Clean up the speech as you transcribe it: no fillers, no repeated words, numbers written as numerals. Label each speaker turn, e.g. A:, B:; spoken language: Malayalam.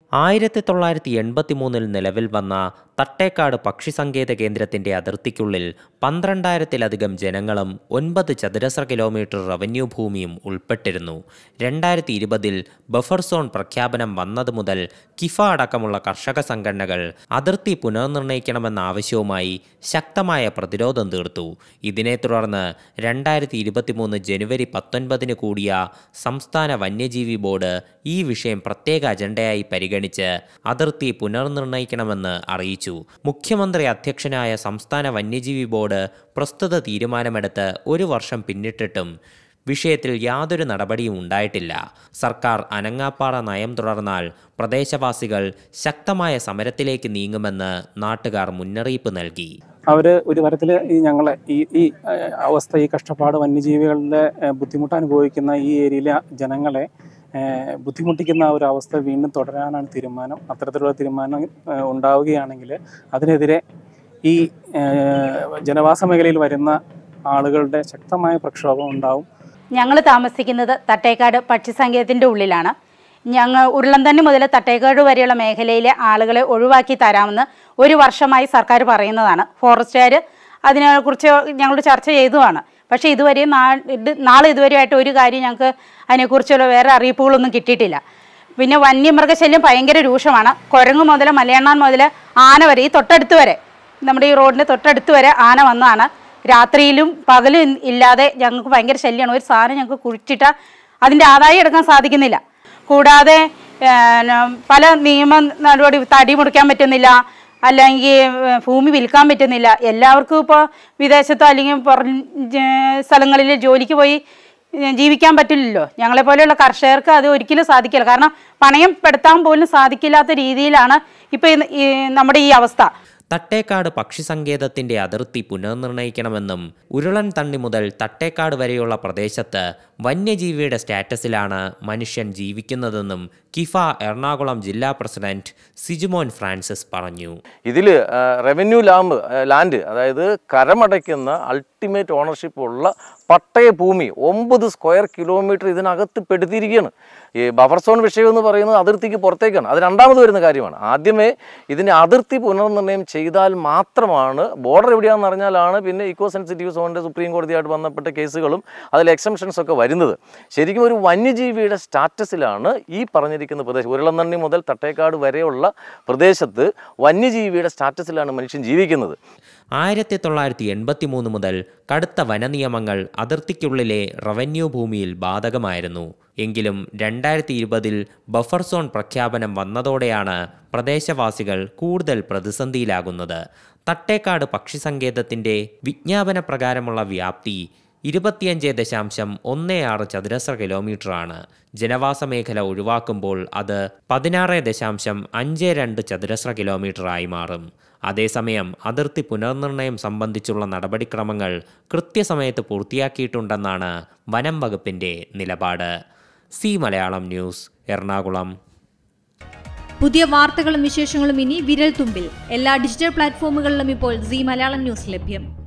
A: 1983 നിലവിൽ വന്ന തട്ടേക്കാട് പക്ഷിസങ്കേത കേന്ദ്രത്തിന്റെ അതിർത്തിക്കുള്ളിൽ 12,000-ലധികം ജനങ്ങളും 9 ചതുരശ്ര കിലോമീറ്റർ റവന്യൂ ഭൂമിയും ഉൾപ്പെട്ടിരുന്നു. 2020 ബഫർ സോൺ പ്രഖ്യാപനം വന്നതു മുതൽ കിഫ അടക്കമുള്ള കർഷക സംഘടനകൾ അതിർത്തി പുനർനിർണയിക്കണമെന്ന ആവശ്യവുമായി ശക്തമായ പ്രതിരോധം തീർത്തു. ഇതിനെ തുടർന്ന് 2023 ജനുവരി 19 കൂടിയ സംസ്ഥാന വന്യജീവി ബോർഡ് ഈ വിഷയം പ്രത്യേക അജണ്ടയായി പരിഗണിച്ച് അതിർത്തി പുനർനിർണയിക്കണമെന്ന് അറിയിച്ചു. മുഖ്യമന്ത്രി അധ്യക്ഷനായ സംസ്ഥാന വന്യജീവി ബോർഡ് പ്രസ്തുത തീരുമാനമെടുത്ത് 1 വർഷം പിന്നിട്ടിട്ടും വിഷയത്തിൽ യാതൊരു നടപടിയും ഉണ്ടായിട്ടില്ല. സർക്കാർ അനങ്ങാപ്പാറ നയം തുടർന്നാൽ പ്രദേശവാസികൾ ശക്തമായ സമരത്തിലേക്ക് നീങ്ങുമെന്ന് നാട്ടുകാർ മുന്നറിയിപ്പ് നൽകി.
B: അവർ ഒരു തരത്തിൽ ഞങ്ങളെ ഈ അവസ്ഥ, ഈ കഷ്ടപ്പാട്, വന്യജീവികളുടെ ബുദ്ധിമുട്ട് അനുഭവിക്കുന്ന ഈ ഏരിയയിലെ ജനങ്ങളെ ബുദ്ധിമുട്ടിക്കുന്ന ഒരു അവസ്ഥ വീണ്ടും തുടരാനാണ് തീരുമാനം. അത്തരത്തിലുള്ള തീരുമാനം ഉണ്ടാവുകയാണെങ്കിൽ അതിനെതിരെ ഈ ജനവാസ മേഖലയിൽ വരുന്ന ആളുകളുടെ ശക്തമായ പ്രക്ഷോഭം ഉണ്ടാവും.
C: ഞങ്ങൾ താമസിക്കുന്നത് തട്ടേക്കാട് പക്ഷിസങ്കേതത്തിൻ്റെ ഉള്ളിലാണ്. ഞങ്ങൾ ഉരുളന്തണ്ണി മുതൽ തട്ടേക്കാട് വരെയുള്ള മേഖലയിലെ ആളുകളെ ഒഴിവാക്കി തരാമെന്ന് 1 വർഷമായി സർക്കാർ പറയുന്നതാണ്. ഫോറസ്റ്റുകാർ അതിനെക്കുറിച്ച് ഞങ്ങളോട് ചർച്ച ചെയ്തതാണ്. പക്ഷേ ഇതുവരെ ഇതുവരെയായിട്ട് ഒരു കാര്യം ഞങ്ങൾക്ക് അതിനെക്കുറിച്ചുള്ള വേറെ അറിയിപ്പുകളൊന്നും കിട്ടിയിട്ടില്ല. പിന്നെ വന്യമൃഗശല്യം ഭയങ്കര രൂക്ഷമാണ്. കുരങ്ങ് മുതൽ മലയണ്ണാൻ മുതൽ ആന വരെ, ഈ തൊട്ടടുത്ത് വരെ, നമ്മുടെ ഈ റോഡിൻ്റെ തൊട്ടടുത്ത് വരെ ആന വന്നതാണ്. രാത്രിയിലും പകലും ഇല്ലാതെ ഞങ്ങൾക്ക് ഭയങ്കര ശല്യമാണ്. ഒരു സാധനം ഞങ്ങൾക്ക് കുഴിച്ചിട്ടാൽ അതിൻ്റെ ആദായം എടുക്കാൻ സാധിക്കുന്നില്ല. കൂടാതെ പല നിയമ നടപടി, തടി മുറിക്കാൻ പറ്റുന്നില്ല, അല്ലെങ്കിൽ ഭൂമി വിൽക്കാൻ പറ്റുന്നില്ല. എല്ലാവർക്കും ഇപ്പോൾ വിദേശത്തോ അല്ലെങ്കിൽ പുറം സ്ഥലങ്ങളിൽ ജോലിക്ക് പോയി ജീവിക്കാൻ പറ്റില്ലല്ലോ. ഞങ്ങളെപ്പോലെയുള്ള കർഷകർക്ക് അത് ഒരിക്കലും സാധിക്കില്ല. കാരണം പണയം പെടുത്താൻ പോലും സാധിക്കില്ലാത്ത രീതിയിലാണ് ഇപ്പോൾ നമ്മുടെ ഈ അവസ്ഥ.
A: തട്ടേക്കാട് പക്ഷിസങ്കേതത്തിന്റെ അതിർത്തി പുനർനിർണയിക്കണമെന്നും ഉരുളൻ തണ്ണി മുതൽ തട്ടേക്കാട് വരെയുള്ള പ്രദേശത്ത് വന്യജീവിയുടെ സ്റ്റാറ്റസിലാണ് മനുഷ്യൻ ജീവിക്കുന്നതെന്നും കിഫ എറണാകുളം ജില്ലാ പ്രസിഡന്റ് സിജുമോൻ ഫ്രാൻസിസ് പറഞ്ഞു.
D: ഇതിൽ റവന്യൂ ലാൻഡ്, അതായത് കരമടയ്ക്കുന്ന അൾട്ടിമേറ്റ് ഓണർഷിപ്പ് ഉള്ള പട്ടയ ഭൂമി 9 സ്ക്വയർ കിലോമീറ്റർ ഇതിനകത്ത് പെടുത്തിയിരിക്കുകയാണ്. ഈ ബഫർ സോൺ വിഷയം എന്ന് പറയുന്നത് അതിർത്തിക്ക് പുറത്തേക്കാണ്. അത് രണ്ടാമത് വരുന്ന കാര്യമാണ്. ആദ്യമേ ഇതിന് അതിർത്തി പുനർനിർണ്ണയം ചെയ്താൽ മാത്രമാണ്, ബോർഡർ എവിടെയാണെന്ന് അറിഞ്ഞാലാണ് പിന്നെ ഇക്കോ സെൻസിറ്റീവ് സോണിൻ്റെ സുപ്രീം കോടതിയായിട്ട് ബന്ധപ്പെട്ട കേസുകളും അതിൽ എക്സംഷൻസ് ഒക്കെ വരുന്നത്. ശരിക്കും ഒരു വന്യജീവിയുടെ സ്റ്റാറ്റസിലാണ് ഈ പറഞ്ഞിരിക്കുന്ന പ്രദേശം. ഉരുളന്തണ്ണി മുതൽ തട്ടേക്കാട് വരെയുള്ള പ്രദേശത്ത് വന്യജീവിയുടെ സ്റ്റാറ്റസിലാണ് മനുഷ്യൻ ജീവിക്കുന്നത്.
A: 1983 മുതൽ കടുത്ത വനനിയമങ്ങൾ അതിർത്തിക്കുള്ളിലെ റവന്യൂ ഭൂമിയിൽ ബാധകമായിരുന്നു. എങ്കിലും 2020 ബഫർ സോൺ പ്രഖ്യാപനം വന്നതോടെയാണ് പ്രദേശവാസികൾ കൂടുതൽ പ്രതിസന്ധിയിലാകുന്നത്. തട്ടേക്കാട് പക്ഷിസങ്കേതത്തിന്റെ വിജ്ഞാപന പ്രകാരമുള്ള വ്യാപ്തി 25.16 ചതുരശ്ര കിലോമീറ്ററാണ്. ജനവാസ മേഖല ഒഴിവാക്കുമ്പോൾ അത് 16.52 ചതുരശ്ര കിലോമീറ്ററായി മാറും. അതേസമയം അതിർത്തി പുനർനിർണയം സംബന്ധിച്ചുള്ള നടപടിക്രമങ്ങൾ കൃത്യസമയത്ത് പൂർത്തിയാക്കിയിട്ടുണ്ടെന്നാണ് വനം വകുപ്പിന്റെ നിലപാട്. Zee Malayalam news, Ernakulam.
E: പുതിയ വാർത്തകളും വിശേഷങ്ങളും ഇനി വിരൽ തുമ്പിൽ. എല്ലാ ഡിജിറ്റൽ പ്ലാറ്റ്ഫോമുകളിലും ഇപ്പോൾ സി മലയാളം ന്യൂസ് ലഭ്യം.